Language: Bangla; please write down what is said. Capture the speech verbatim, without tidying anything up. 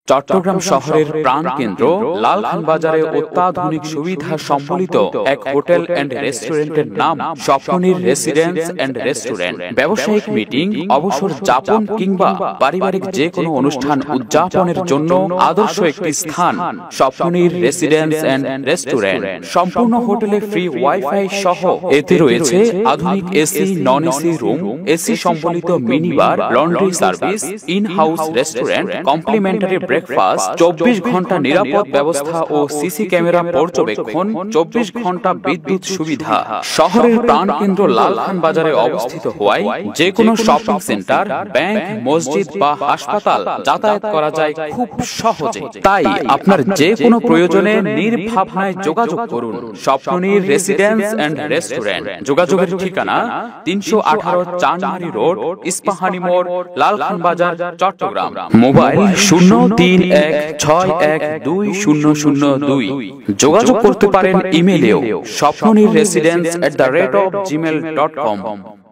চট্টগ্রাম শহরের প্রাণকেন্দ্র লালখান বাজারে অত্যাধুনিক সুবিধা সম্বলিত এক হোটেল এন্ড রেস্টুরেন্টের নাম স্বপ্ননীর রেসিডেন্স এন্ড রেস্টুরেন্ট। ব্যবসায়িক মিটিং, অবসর যাপন কিংবা পারিবারিক যে কোনো অনুষ্ঠান উদযাপনের জন্য আদর্শ একটি স্থান স্বপ্ননীর রেসিডেন্স এন্ড রেস্টুরেন্ট। সম্পূর্ণ হোটেলে ফ্রি ওয়াইফাই সহ এতে রয়েছে আধুনিক AC, non AC room, AC সম্বলিত mini bar, laundry service, in house restaurant, complimentary breakfast, চব্বিশ ঘন্টা নিরাপদ ব্যবস্থা ও সিসি ক্যামেরা পর্যবেক্ষণ, চব্বিশ ঘন্টা বিদ্যুৎ সুবিধা। শহরের প্রাণকেন্দ্র লালখান বাজারে অবস্থিত হওয়ায় যে কোনো শপিং সেন্টার, ব্যাংক, মসজিদ বা হাসপাতাল যাতায়াত করা যায় খুব সহজে। তাই আপনার যে কোনো প্রয়োজনে নির্ভাবনায় যোগাযোগ করুন স্বপ্ননীর রেসিডেন্স এন্ড রেস্টুরেন্ট। যোগাযোগের ঠিকানা তিনশো আঠারো চানমারি রোড, ইস্পাহানি মোড়, লালখান বাজার, চট্টগ্রাম। মোবাইল শূন্য তিন এক ছয় এক দুই শূন্য শূন্য দুই। যোগাযোগ করতে পারেন ইমেলেও Swapnoneer residence at the rate of Gmail dot com.